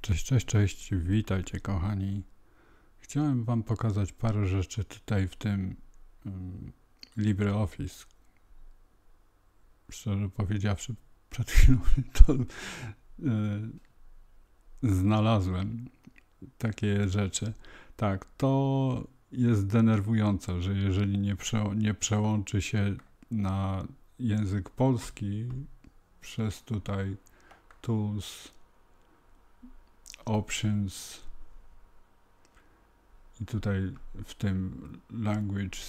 Cześć, witajcie kochani. Chciałem wam pokazać parę rzeczy tutaj w tym LibreOffice. Szczerze powiedziawszy, przed chwilą to znalazłem takie rzeczy. Tak, to jest denerwujące, że jeżeli nie przełączy się na język polski przez tutaj Tools, Options i tutaj w tym Language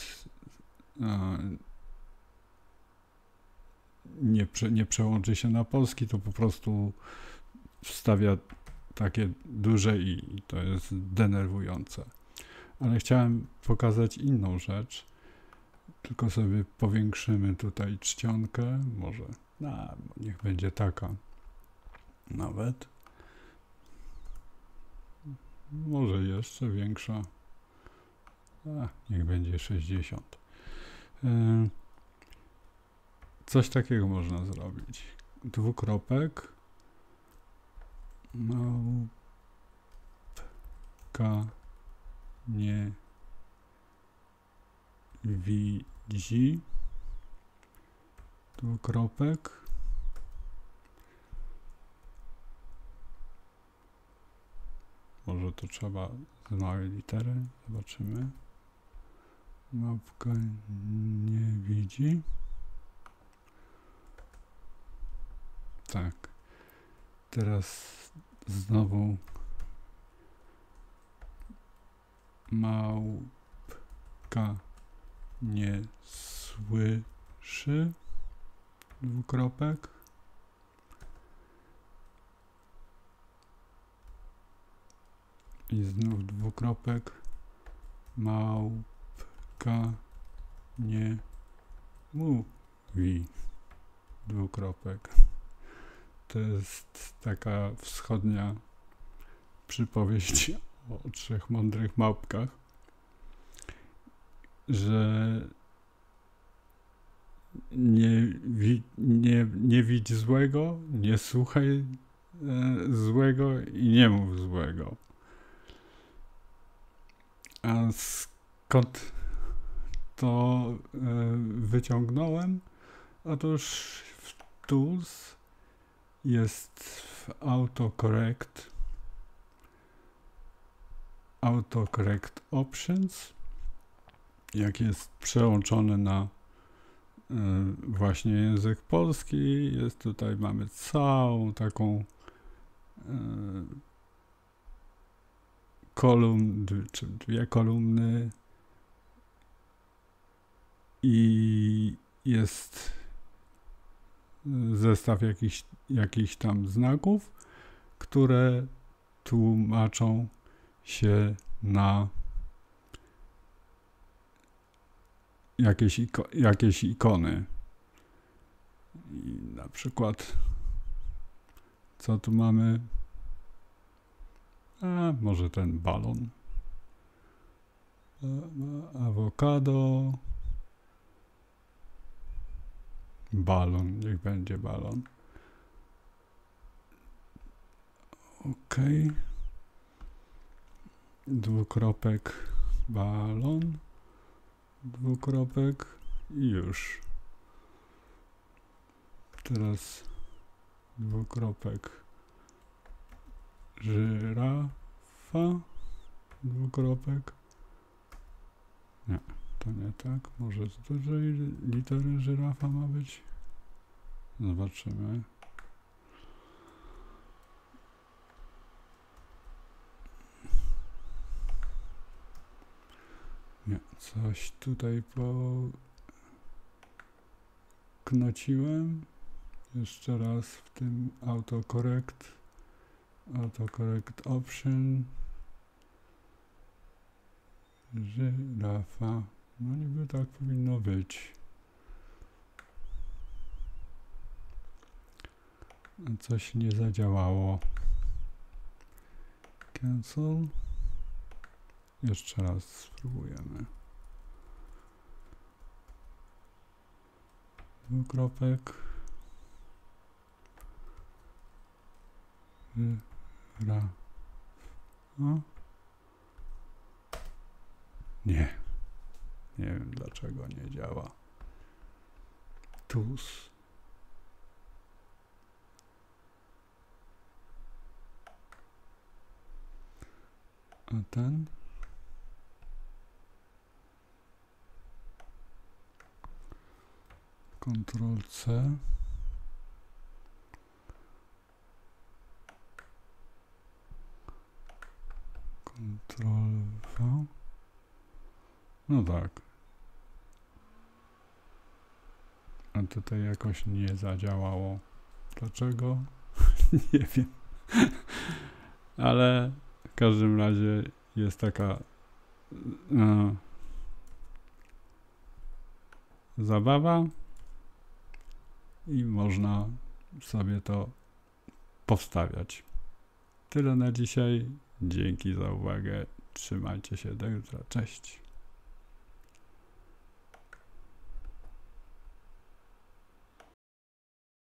nie przełączy się na polski, to po prostu wstawia takie duże i to jest denerwujące. Ale chciałem pokazać inną rzecz, tylko sobie powiększymy tutaj czcionkę, może niech będzie taka nawet. Może jeszcze większa. Niech będzie 60. Coś takiego można zrobić. Dwukropek. Małpka nie widzi. Dwukropek. Może to trzeba z małej litery. Zobaczymy. Małpka nie widzi. Tak. Teraz znowu małpka nie słyszy. Dwukropek. I znów dwukropek. Małpka nie mówi. Dwukropek. To jest taka wschodnia przypowieść o trzech mądrych małpkach, że nie widź złego, nie słuchaj złego i nie mów złego. A skąd to wyciągnąłem? Otóż w Tools jest w Autocorrect Options. Jak jest przełączony na właśnie język polski, jest tutaj, mamy całą taką czy dwie kolumny i jest zestaw jakichś tam znaków, które tłumaczą się na jakieś ikony. I na przykład co tu mamy? Może ten balon. Awokado. Balon, niech będzie balon. OK. Dwukropek, balon. Dwukropek i już. Teraz dwukropek, żyrafa. Dwukropek. Nie, to nie tak. Może z dużej litery żyrafa ma być. Zobaczymy. Nie, coś tutaj poknociłem. Jeszcze raz w tym Autocorrect Option. Żyrafa. No niby tak powinno być. Coś nie zadziałało. Cancel. Jeszcze raz spróbujemy. Dwukropek. Żyrafa. O. Nie. Nie wiem dlaczego nie działa. Tools. A ten? Ctrl C. Ctrl V. No tak. A tutaj jakoś nie zadziałało. Dlaczego? Nie wiem. Ale w każdym razie jest taka zabawa i można sobie to powstawiać. Tyle na dzisiaj. Dzięki za uwagę. Trzymajcie się. Do jutra. Cześć.